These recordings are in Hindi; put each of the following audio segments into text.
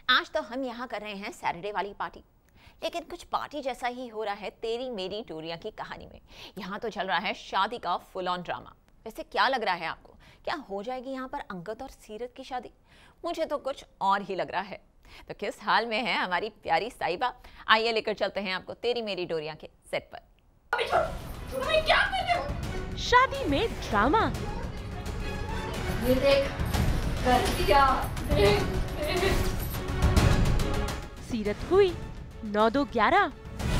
आज तो हम यहाँ कर रहे हैं सैटरडे वाली पार्टी, लेकिन कुछ पार्टी जैसा ही हो रहा है तेरी मेरी डोरिया की कहानी में। यहाँ तो चल रहा है शादी का फुल ऑन ड्रामा। वैसे क्या लग रहा है आपको, क्या हो जाएगी यहाँ पर अंगद और सीरत की शादी? मुझे तो कुछ और ही लग रहा है। तो किस हाल में है हमारी प्यारी साहिबा? आइए लेकर चलते हैं आपको तेरी मेरी डोरिया के सेट पर। क्या कर रहे हो? शादी में ड्रामा। ये देख, कर दिया। सीरत हुई 9-2-11।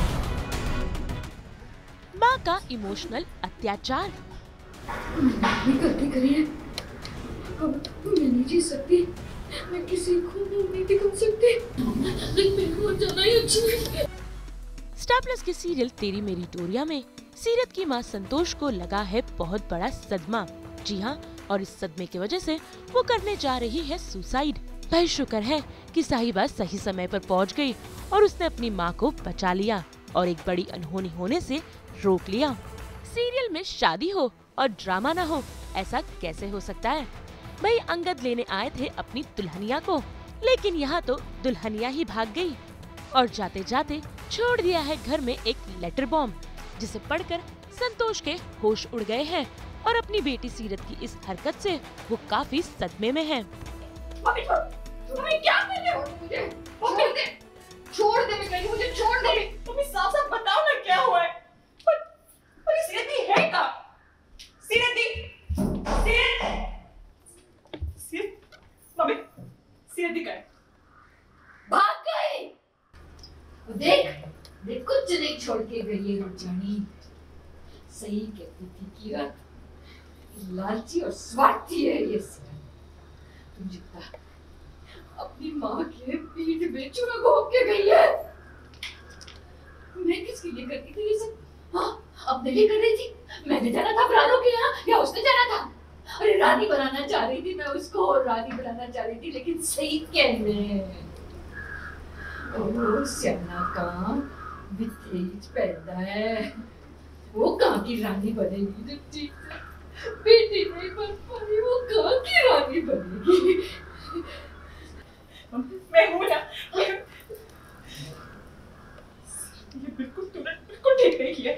माँ का इमोशनल अत्याचार। मैंने गलती करी है, अब मैं नहीं जी सकती। मैं किसी को नहीं दिखा सकती। मेरे को जाना ही अच्छा है। स्टार प्लस के सीरियल तेरी मेरी डोरिया में सीरत की मां संतोष को लगा है बहुत बड़ा सदमा। जी हाँ, और इस सदमे की वजह से वो करने जा रही है सुसाइड। पर शुक्र है कि साहिबा सही समय पर पहुंच गई और उसने अपनी मां को बचा लिया और एक बड़ी अनहोनी होने से रोक लिया। सीरियल में शादी हो और ड्रामा न हो, ऐसा कैसे हो सकता है? भाई अंगद लेने आए थे अपनी दुल्हनिया को, लेकिन यहाँ तो दुल्हनिया ही भाग गई और जाते जाते छोड़ दिया है घर में एक लेटर बॉम्ब, जिसे पढ़कर संतोष के होश उड़ गए हैं और अपनी बेटी सीरत की इस हरकत से वो काफी सदमे में है। तुम्हें क्या कर रहे हो? मुझे छोड़ दे, मैं कहीं मुझे छोड़ दे। तुम्हें साफ साफ बताओ ना क्या हुआ है। अरे सीरत दी है कहाँ? सीरत मम्मी, सीरत दी कहाँ है? भाग गई। देख कुछ नहीं छोड़ के गई है रुचानी। सही कहती थी किरण, लालची और स्वार्थी है ये सीरत। तुम जितना अपनी माँ के पीठ में चूड़ा घोंप के गई है। मैं किसके लिए करती थी ये सब? हाँ, अपने लिए कर रही थी। मैंने जाना था प्राणों के यहाँ या उसने जाना था? अरे रानी बनाना चाह रही थी मैं उसको, रानी बनाना चाह रही थी, लेकिन सही कहने ओ श्याना का वितेज पैदा है। वो कहाँ की रानी बनेगी? बेटी नहीं बन पाई, वो कहाँ की रानी बनेगी? मैं हूँ ना, ये बिल्कुल तूने बिल्कुल ठीक नहीं किया।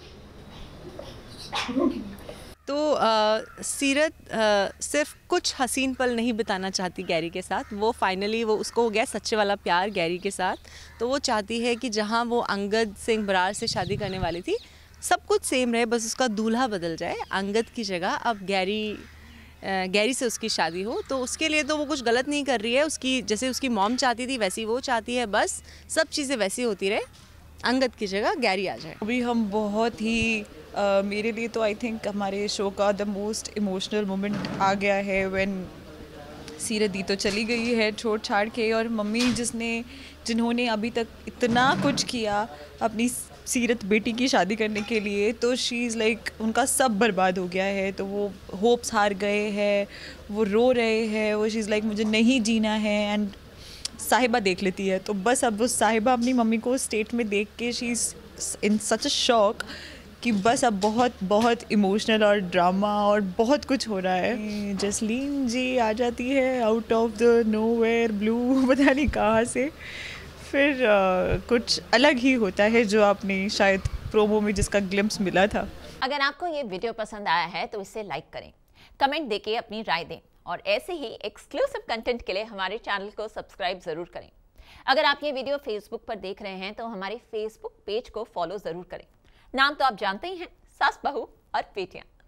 तो सीरत सिर्फ कुछ हसीन पल नहीं बिताना चाहती गैरी के साथ। वो फाइनली उसको हो गया सच्चे वाला प्यार गैरी के साथ। तो वो चाहती है कि जहाँ वो अंगद सिंह बरार से शादी करने वाली थी सब कुछ सेम रहे, बस उसका दूल्हा बदल जाए। अंगद की जगह अब गैरी से उसकी शादी हो। तो उसके लिए तो वो कुछ गलत नहीं कर रही है। उसकी जैसे उसकी मॉम चाहती थी वैसी वो चाहती है, बस सब चीज़ें वैसी होती रहे, अंगद की जगह गैरी आ जाए। अभी हम बहुत ही मेरे लिए तो आई थिंक हमारे शो का द मोस्ट इमोशनल मोमेंट आ गया है व्हेन सीरत दी तो चली गई है छोड़ छाड़ के, और मम्मी जिन्होंने अभी तक इतना कुछ किया अपनी सीरत बेटी की शादी करने के लिए, तो शी इज़ लाइक उनका सब बर्बाद हो गया है। तो वो होप्स हार गए हैं, वो रो रहे हैं, वो शी इज़ लाइक मुझे नहीं जीना है। एंड साहिबा देख लेती है, तो बस अब वो साहिबा अपनी मम्मी को स्टेट में देख के she is in such a shock कि बस अब बहुत बहुत इमोशनल और ड्रामा और बहुत कुछ हो रहा है। जसलीन जी आ जाती है out of the nowhere blue, पता नहीं कहाँ से। फिर कुछ अलग ही होता है जो आपने शायद प्रोमो में जिसका ग्लिम्प्स मिला था। अगर आपको ये वीडियो पसंद आया है तो इसे लाइक करें, कमेंट देके अपनी राय दें और ऐसे ही एक्सक्लूसिव कंटेंट के लिए हमारे चैनल को सब्सक्राइब जरूर करें। अगर आप ये वीडियो फेसबुक पर देख रहे हैं तो हमारे फेसबुक पेज को फॉलो जरूर करें। नाम तो आप जानते ही हैं, सास बहू और बेटियां।